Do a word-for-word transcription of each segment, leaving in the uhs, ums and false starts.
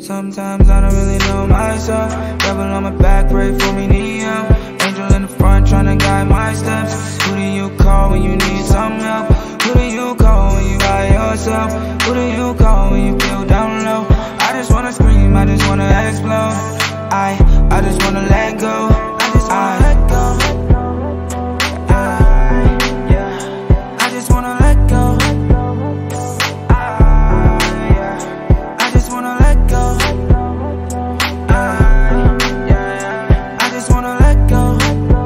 Sometimes I don't really know myself. Devil on my back, pray for me, need help. Angel in the front, tryna guide my steps. Who do you call when you need some help? Who do you call when you by yourself? Who do you call when you feel down low? I just wanna scream, I just wanna explode. I, I just wanna let go. I just wanna let go. I just wanna let go. I just wanna let go. I just wanna let go.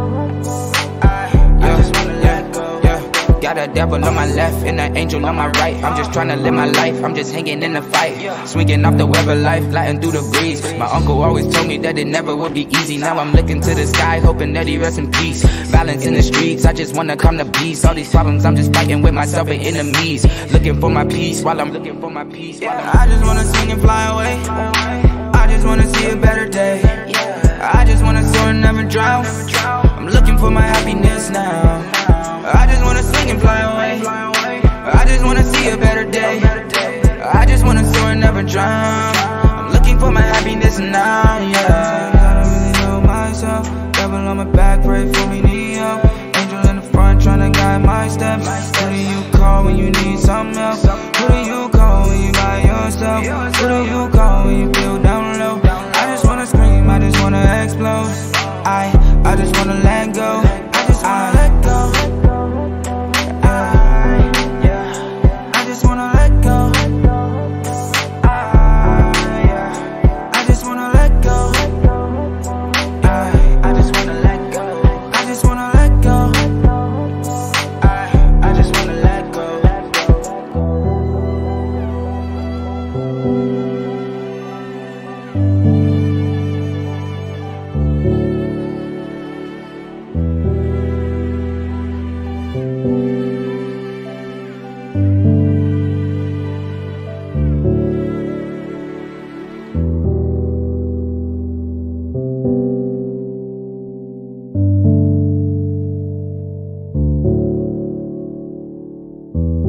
I just wanna let go. Yeah. Got a devil on my left and an angel on my right. I'm just tryna live my life, I'm just hanging in the fight. Swinging off the web of life, gliding through the breeze. My uncle always told me that it never would be easy. Now I'm looking to the sky, hoping that he rests in peace. Violence in the streets, I just wanna come to peace. All these problems, I'm just fighting with myself and enemies. Looking for my peace while I'm looking for my peace. I just wanna sing and fly away. I just wanna see a better day. I just wanna soar and never drown. I'm looking for my happiness now. I just wanna sing and fly away. I just wanna see a better day. I just wanna soar and never drown. I'm looking for my happiness now, yeah. I don't really know myself. Devil on my back, pray for me, need help. Angel in the front, tryna guide my steps. Who do you call when you need some help? Who do you call when you by yourself? Who do you call when you feel down low? I just wanna scream, I just wanna explode. I, I just wanna let go. I just wanna let go. You